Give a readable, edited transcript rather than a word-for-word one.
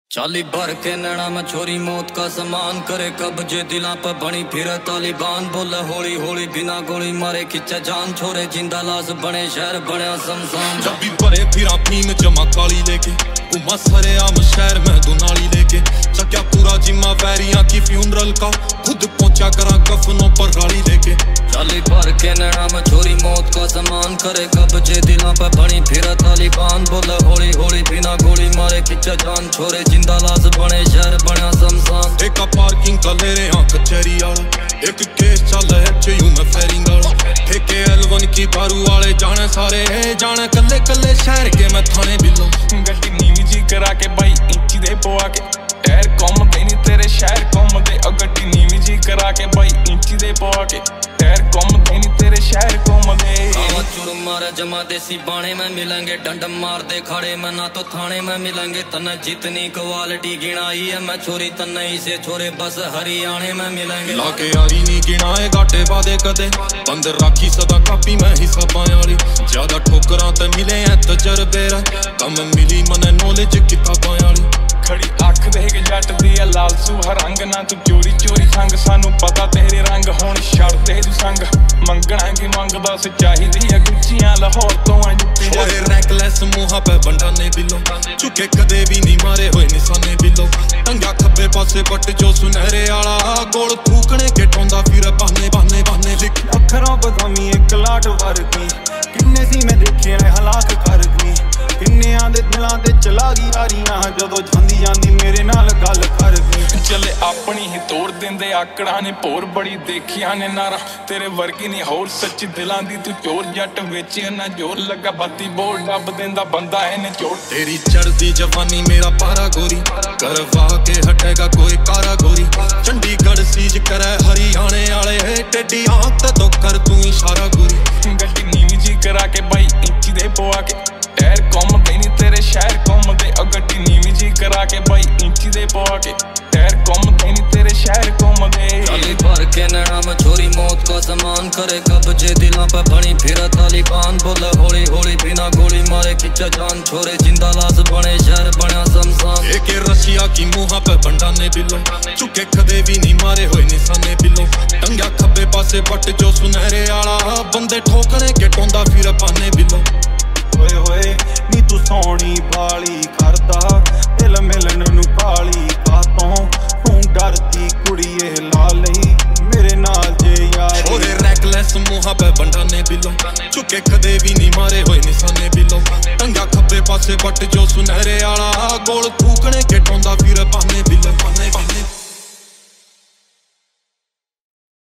चाली भर के नैना में छोरी मौत का समान करे कब्जे दिला पर बनी फिर तालिबान बोले होली होली बिना गोली मारे खिंचा जान छोरे जिंदा लाश बने शहर बने शमशान। जब भी भरे फिर अपनी में जमा काली लेके घुमा सरे आम शहर में दुनाली लेके चक्या पूरा जिम्मा वैरिया की फ्यूनरल का खुद पहुंचा करा कफनों पर गाड़ी लेके। चाली भर के नैना में छोरी मौत का समान करे कब्जे दिला पर बनी फिर तालिबान बोले होली होली बिना गोली मारे खिंचा जान छोरे जिंदा लाश बने शहर बने शमशान। एक पार्किंग का ले रहे कचहरी वाला एक केस चल है चयू में फेरिंग वाला ठेके L1 की बारू वाले जाने सारे जाने कल्ले कल्ले शहर के मैं थाने बिलो गड्डी नीवी जी करा के बाई इंची दे पवा के टायर कम दे नहीं तेरे शहर कम दे गड्डी नीवी जी करा के बाई इंची दे पवा के टायर कम दे नहीं तेरे शहर कम दे। चुर मारे जमा देसी बाणे में मिलेंगे डंड मार दे खड़े में ना तो थाने में मिलेंगे तन्ने जितनी क्वालिटी गिनाई है मैं छोरी तन्ने ही से छोरे बस हरियाणे में मिलेंगे। लाके यारी नहीं गिनाए घाटे वादे कदे बंद राखी सदा कापी में हिसाबां वाली ज्यादा ठोकरां ते मिले हैं तजर्बे कम मिली मने नॉलेज किताबां वाली। खड़ी अख देख जट दी लाल सूहा रंग ना तू चोरी चोरी संग सानू पता तेरे रंग हुण छड़ दे तू संग मंगना की मंगदा सच्चाई दी गुच्चियां लाहौर तो जुत्ती ओए रैकलेस मुहां पे बंडा ने बिलो चुके कदे भी नहीं मारे होए निशाने बिलो टंगा खब्बे पासे बट जो सुनहरे आला गोल थूकने के टोंदा फिर बहाने बहाने बहाने लिख अखरों बदामी एक लाट वर्गी किन्ने सी मैं देखे हलाक कर गई किन्नियां दे दिलां ते चला गई यारियां जदों जांदी जांदी मेरे नाल गल कर गई। चले अपनी ही तोड़ देंदे आकड़ा ने भोर बड़ी देखिया ने नारा तेरे वर्गी नहीं होर सच्ची दिलां दी तू चोर जट वेचे ना जोर लगा बत्ती बोल डब देंदा बंदा है चोर। तेरी चढ़दी जवानी मेरा पारा गोरी करवा के हटेगा कोई कारा गोरी चंडीगढ़ सीज करे हरियाणे वाले टेडी आंख ते तो कर तू इशारा गोरी। गड्डी नीवी जी करा के बाई इंची दे पवा के टायर कम दे नहीं तेरे शहर कम दे गड्डी नीवी जी करा के बाई इंची दे पवा के टायर कम दे नहीं तेरे शहर कम दे। चाली भर के नैना में छोरी मौत का समान करे कब्जे दिला पे बनी फिर तालिबान बोले होली होली बिना गोली मारे खिंचा जान छोरे जिंदा लाश बने शहर बने शमशान। एक रशिया की मुहां पे बंडा ने बिलो चुके कदे भी नहीं मारे होए निशाने बिलो टंगा खब्बे पासे बट जो सुनहरे आला बंदे ठोकने के टोंदा फिर बहाने बिलो। होए होए नी तू सोनी बाली करदा दिल मिलन नू काली कातों तू डरदी कुड़िए ला लई मेरे नाल जे यार। ओए रैकलेस मुहां पे बंडा ने बिलो चुके कदे भी नहीं मारे होए निशाने बिलो टंगा खब्बे पासे बट जो सुनहरे आला गोल थूकने के टोंदा फिर बहाने।